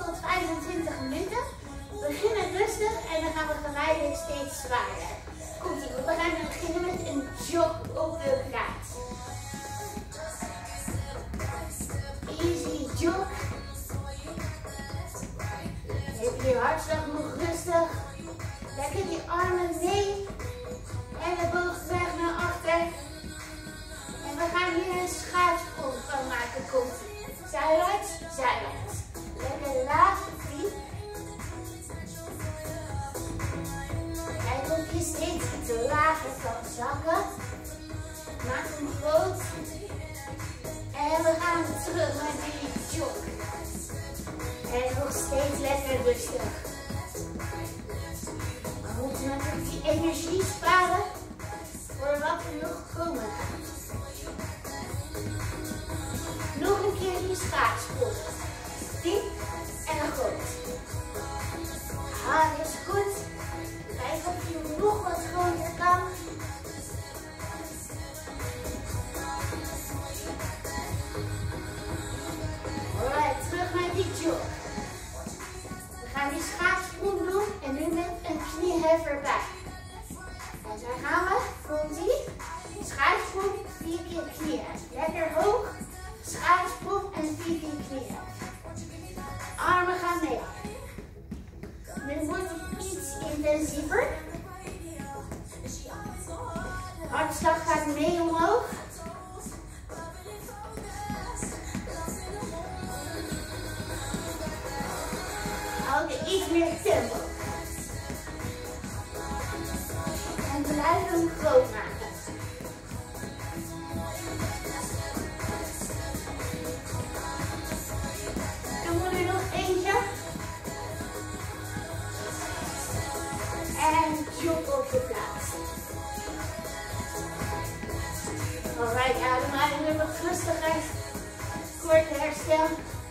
tot 25 minuten. We beginnen rustig en dan gaan we geleidelijk steeds zwaarder. Komt ie, we gaan beginnen met een jog op de plaats. Easy jog. Heb je hartslag nog rustig. Lekker die armen mee. Elleboog weg naar achter. En we gaan hier een schaatssprong van maken. Komt ie. Zijwaarts, zijwaarts. Lekker laag, diep. Kijk of je steeds iets lager kan zakken. Maak hem groot. En we gaan terug naar die jog. En nog steeds lekker rustig. We moeten natuurlijk die energie sparen voor wat er nog komen gaat. Nog een keer die schaatssprong. Diep en groot. Ah, is goed. Kijk of je nog wat groter kan. Alright, terug naar die jog. We gaan die schaatssprong doen en nu met een knieheffer bij. En zo gaan we. Komt-ie. Schaatssprong, 4 keer knieën. Lekker hoog. Schaatssprong en 4 keer knieën. Armen gaan mee. Nu wordt het iets intensiever. Hartslag gaat mee omhoog. Houd iets meer tempo. En blijf hem groot maken. Doen we er nog eentje. En jog op de plaats. Alright, ademhaling weer wat rustiger. Korte herstel.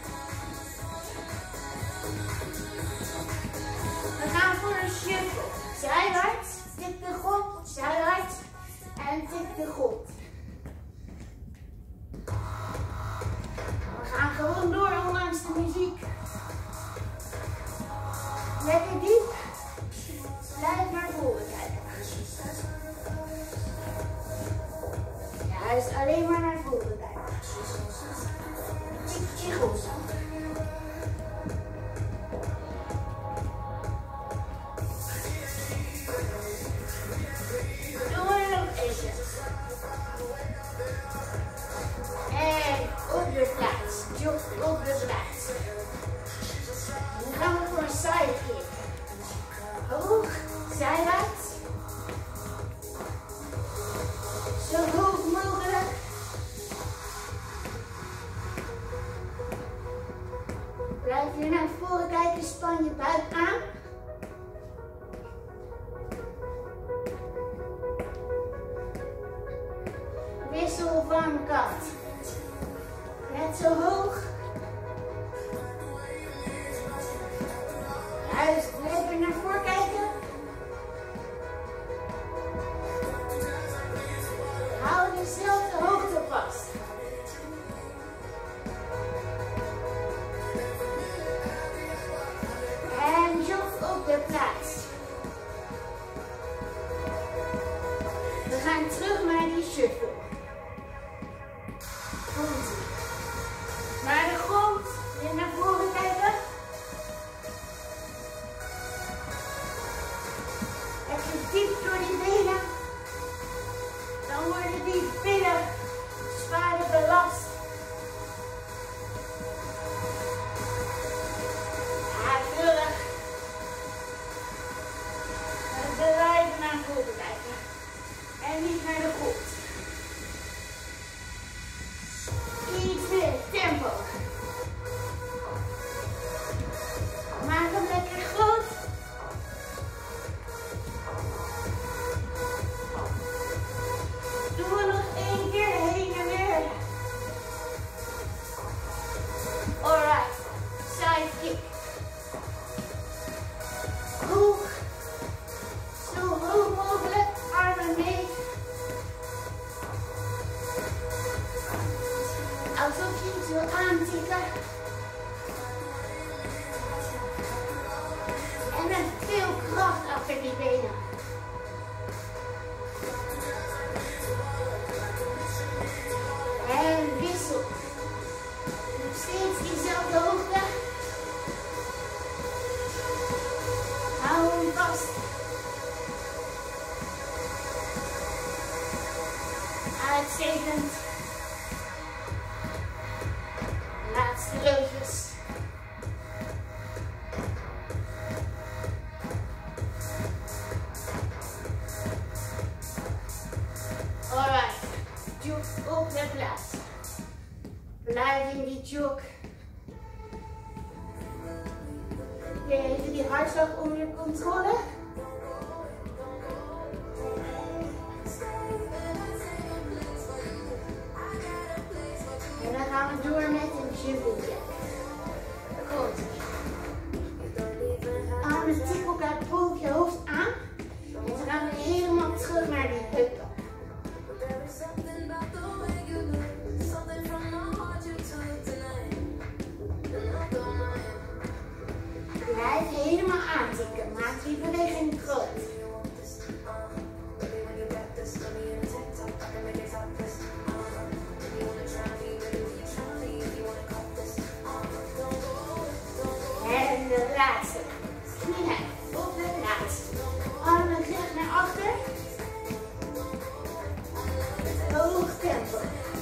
We gaan voor een shuffle. Zijwaarts, tik de grond, zijwaarts en tik de grond. We gaan gewoon door ondanks de muziek. Lekker diep. Blijf naar voren kijken. Juist, alleen maar naar voren kijken. Tikje goed. Doen we er nog eentje. En op de plaats. Jog op de plaats. Dan gaan we voor een sidekick. Hoog, zijwaarts. Zo hoog mogelijk. Blijf hier naar voren kijken, span je buik aan. Wissel van kant. Net zo hoog. Juist, lekker naar voren kijken. Hou dezelfde hoogte vast. En jog op de plaats. We gaan terug naar die shuffle. Komt-ie. Naar de grond. Weer naar voren kijken. Even diep door die benen. Dan worden die billen zwaarder belast. Ja, keurig. En blijven naar voren kijken. En niet naar de grond. Iets meer tempo. Maak hem lekker groot. Doen we nog één keer heen en weer. Alright, side kick. Hoog. Zo hoog mogelijk, armen mee. Alsof je iets wil aantikken. Uitstekend. Laatste loopjes. Alright, jog op de plaats. Blijf in die jog. Even die hartslag onder controle. En dan gaan we door met een jumping jack. Goed. Armen tikken elkaar boven je hoofd aan. En dan gaan we helemaal terug naar die heupen. Blijf helemaal aantikken. Maak die beweging groot. En de laatste. Knieën op de plaats. Armen recht naar achter. Hoog tempo.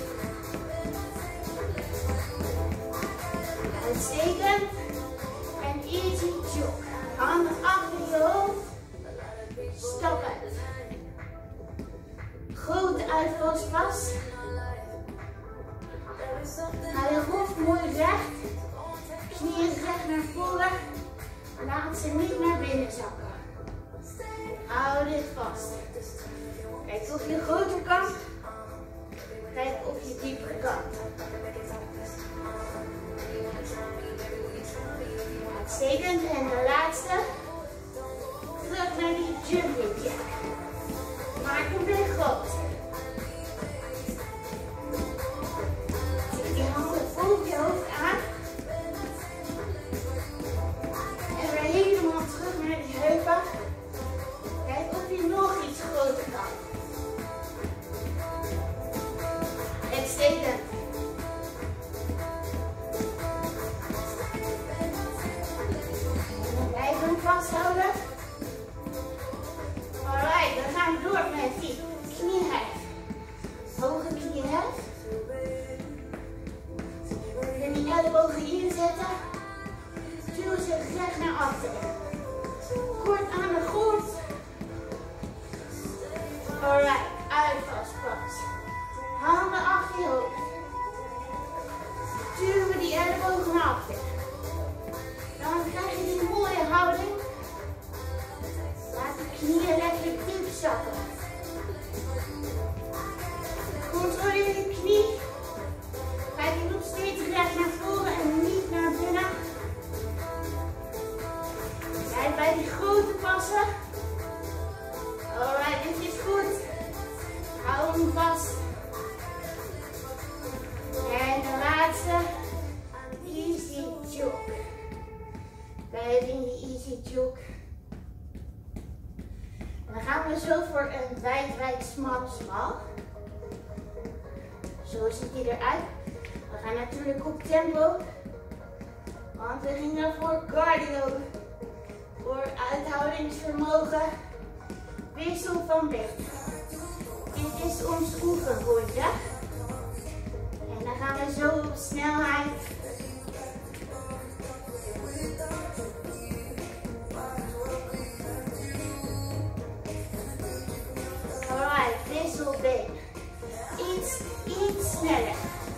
Uitstekend. En easy jog. Handen achter je hoofd. Stap uit. Grote uitvalspas. Ga je hoofd mooi recht. Knieën recht naar voren. Laat ze niet naar binnen zakken. Hou dit vast. Kijk of je groter kan. Kijk of je dieper kan. Uitstekend. En de laatste. Terug naar die jumping jack. Maak hem weer groot. Zet die handen boven je hoofd aan. En weer helemaal terug naar die heupen. Kijk of je nog iets groter kan. Uitstekend. Blijf hem vasthouden. Alright, dan gaan we door met die kniehef. Hoge kniehef. En die ellebogen inzetten. Duw ze recht naar achteren. Kort aan de grond. Alright, uitvalspas. Handen achter je hoofd. Duwen die ellebogen naar achter. Dan krijg je die mooie houding. Laat de knieën lekker diep zakken. Controleer je knie. Kijk je nog steeds recht naar voren en niet naar binnen. Blijf bij die grote passen. Alright, dit is goed. Hou hem vast. En de laatste. Easy jog. Blijf in die easy jog. En dan gaan we zo voor een wijd, smal. Zo ziet hij eruit. We gaan natuurlijk op tempo. Want we gingen voor cardio. Voor uithoudingsvermogen. Wissel van bed. Dit is ons oefenrondje. En dan gaan we zo op snelheid. Alright, wisselbeen. Iets sneller.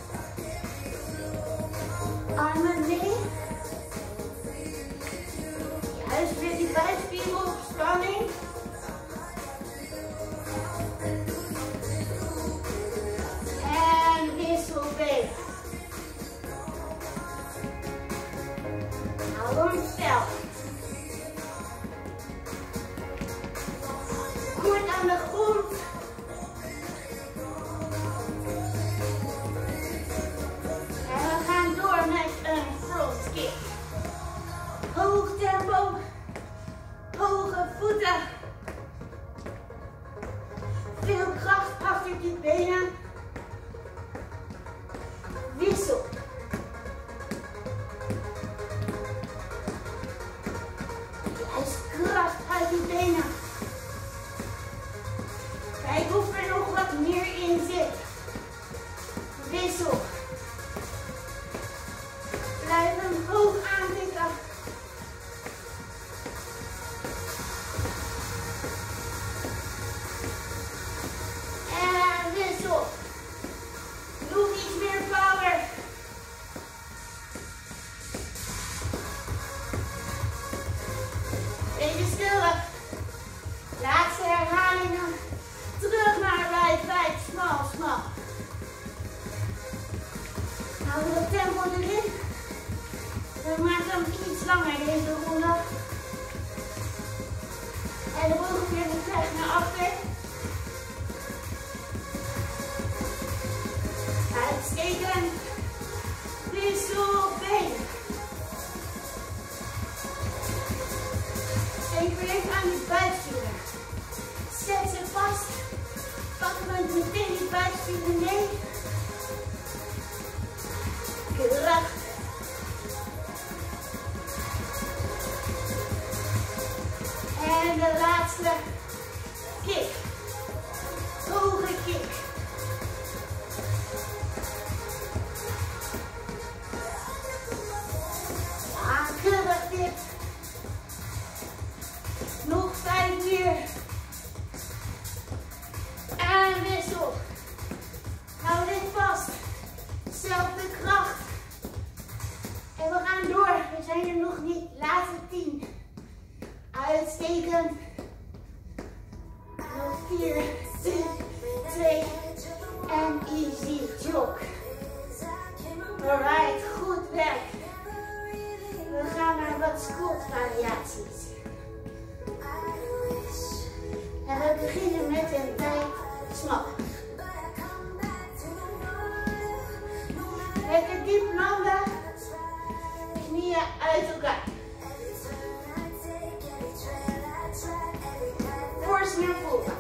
Armen mee. Juist weer die buikspieren op spanning. En wisselbeen. We maken hem iets langer deze ronde. En de bovenbeen krijg naar achter. Uitstekend. Wisselbeen. Even even aan die buikspieren. Zet ze vast. Pakken we meteen die buikspieren mee. Kracht. En de laatste kick. Hoge kick. Ja, keurig dit. Nog 5 keer. En wissel. Hou dit vast. Zelfde kracht. En we gaan door. We zijn er nog niet. Laatste 10. Uitstekend. Nog 4, 3, 2 en easy jog. Alright, goed werk. We gaan naar wat squat variaties. En we beginnen met een bij smal. Lekker diep landen. Knieën uit elkaar. Borst naar voren.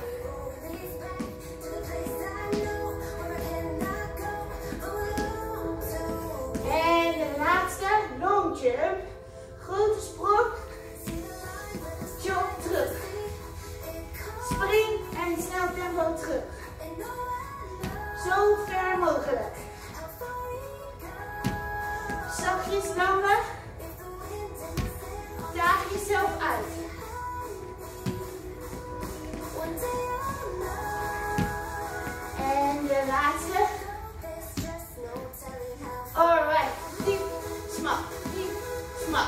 En de laatste, long jump. Grote sprong. Jog terug. Spring en snel tempo terug. Zo ver mogelijk. Zachtjes landen. Daag jezelf uit. En de laatste. Alright, diep, smal, diep, smal.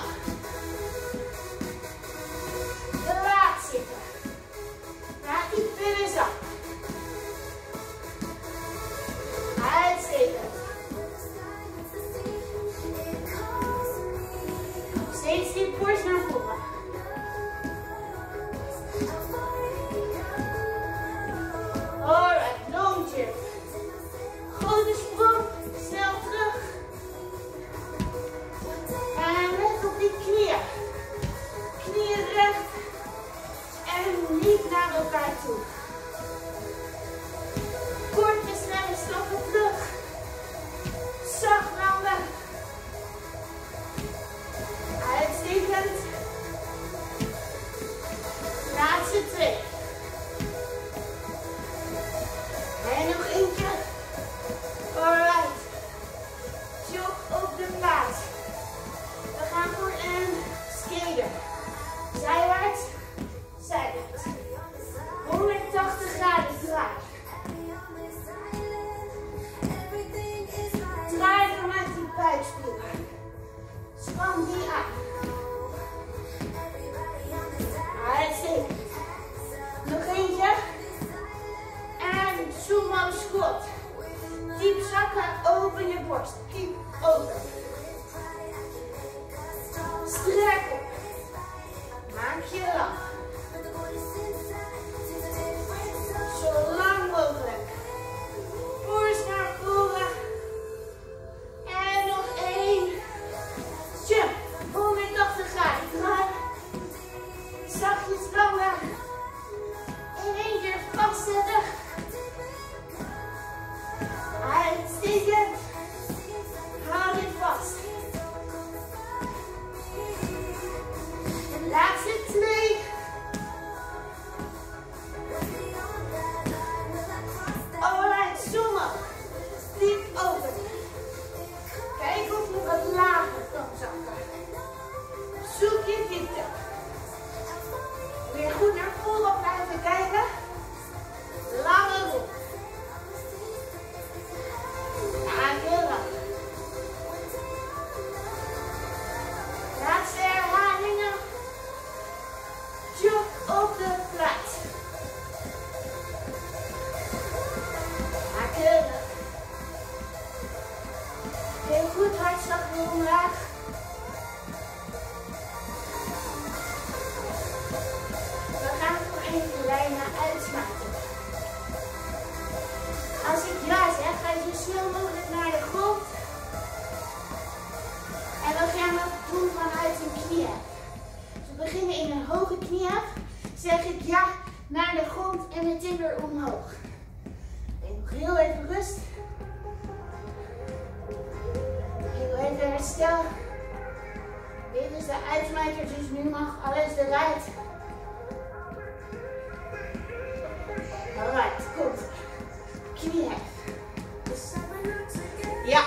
De laat zitten. Laat die billen zakken. Uitstekend. Steeds die borst naar voren. Alright, long jump. Grote sprong, snel terug. En let op die knieën. Knieën recht. En niet naar elkaar toe. Korte, snelle stappen terug. Zacht landen. Uitstekend. Laatste 2. En nog eentje. Alright. Jog op de plaats. We gaan voor een skater. Zijwaarts, zijwaarts. 180 graden draaien. Draai vanuit die buikspieren. Span die aan. Uitstekend. Nog eentje. En sumo squat. Diep zakken, open je borst. Diep open. Strek op. Maak je lang. Zo lang mogelijk. Borst naar voren. En nog 1. Jump. 180 graden. Draai. Zachtjes landen. In 1 keer vastzetten. Uitstekend. Hou dit vast. De laatste 2. Alright, sumo. Diep open. Kijk of je wat lager kan zakken. Zoek je diepte. Weer goed naar voren blijven kijken. Lange rond. Laatste herhalingen. Jog op de plaats. Keurig. Heel goed, hartslag weer omlaag. Als ik ja zeg, ga je zo snel mogelijk naar de grond. En we gaan dat doen vanuit een knieën. Dus we beginnen in een hoge knieën. Zeg ik ja naar de grond en meteen weer omhoog. En nog heel even rust. Heel even herstel. Dit is de uitsmijter, dus nu mag alles eruit. Alright, komt. Knieën. Ja.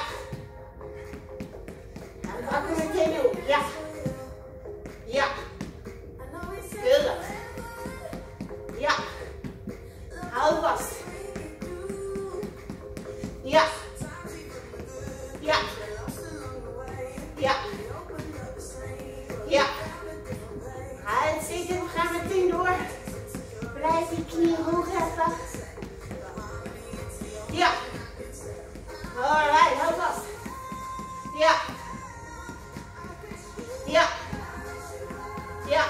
En we pakken meteen op. Ja. Ja. Keurig. Ja. Hou vast. Ja. Ja. Ja. Ja. Uitstekend. We gaan meteen door. Blijf die knieën hoog heffen. Ja. Alright, hou vast. Ja. Ja. Ja.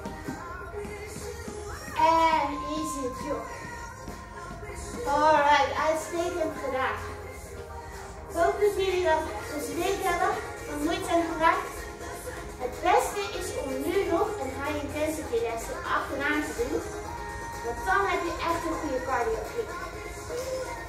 En easy job. Alright, uitstekend gedaan. Ik hoop dat jullie dat gezweet hebben, van moeite zijn geraakt. Het beste is om nu nog een high intensity les achteraan te doen. Want dan heb je echt een goede cardio kick.